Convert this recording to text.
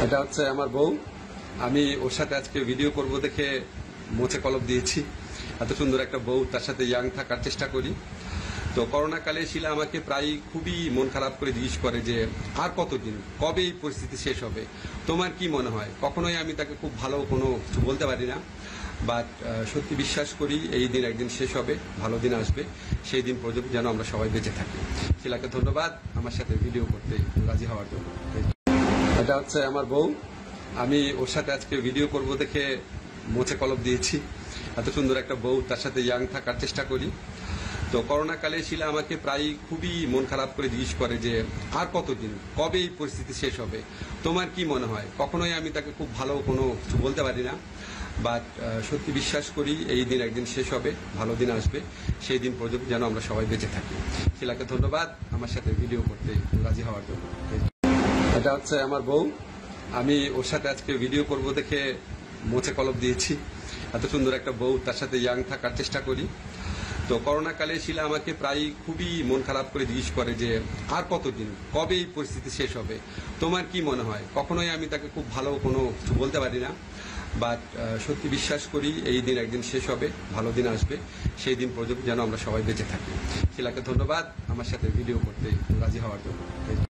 এটা হচ্ছে আমার বউ। আমি ওর সাথে আজকে ভিডিও করব দেখে মোচে কলপ দিয়েছি। এত সুন্দর একটা বউ, তার সাথে ইয়াং থাকার চেষ্টা করি। তো করোনা কালে শিলা আমাকে প্রায় খুবই মন খারাপ করে জিজ্ঞেস করে যে আর কতদিন, কবে এই পরিস্থিতি শেষ হবে, তোমার কি মনে হয়। কখনোই আমি তাকে খুব ভালো কোনো কিছু বলতে পারি না, বাট সত্যি বিশ্বাস করি এই দিন একদিন শেষ হবে, ভালো দিন আসবে। সেই দিন পর্যন্ত যেন আমরা সবাই বেঁচে থাকি। শিলাকে ধন্যবাদ আমার সাথে ভিডিও করতে রাজি হওয়ার জন্য। এটা হচ্ছে আমার বউ। আমি ওর সাথে আজকে ভিডিও করব দেখে মোচে কলপ দিয়েছি। এত সুন্দর একটা বউ, তার সাথে ইয়াং থাকার চেষ্টা করি। তো করোনা কালে শিলা আমাকে প্রায় খুবই মন খারাপ করে জিজ্ঞেস করে যে আর কতদিন, কবে এই পরিস্থিতি শেষ হবে, তোমার কি মনে হয়। কখনোই আমি তাকে খুব ভালো কোনো কিছু বলতে পারি না, বাট সত্যি বিশ্বাস করি এই দিন একদিন শেষ হবে, ভালো দিন আসবে। সেই দিন পর্যন্ত যেন আমরা সবাই বেঁচে থাকি। শিলাকে ধন্যবাদ আমার সাথে ভিডিও করতে রাজি হওয়ার জন্য। এটা হচ্ছে আমার বউ। আমি ওর সাথে আজকে ভিডিও করব দেখে মোচে কলপ দিয়েছি। এত সুন্দর একটা বউ, তার সাথে ইয়াং থাকার চেষ্টা করি। তো করোনা কালে শিলা আমাকে প্রায় খুবই মন খারাপ করে জিজ্ঞেস করে যে আর কতদিন, কবে এই পরিস্থিতি শেষ হবে, তোমার কি মনে হয়। কখনোই আমি তাকে খুব ভালো কোনো কিছু বলতে পারি না, বাট সত্যি বিশ্বাস করি এই দিন একদিন শেষ হবে, ভালো দিন আসবে। সেই দিন পর্যন্ত যেন আমরা সবাই বেঁচে থাকি। শিলাকে ধন্যবাদ আমার সাথে ভিডিও করতে রাজি হওয়ার জন্য।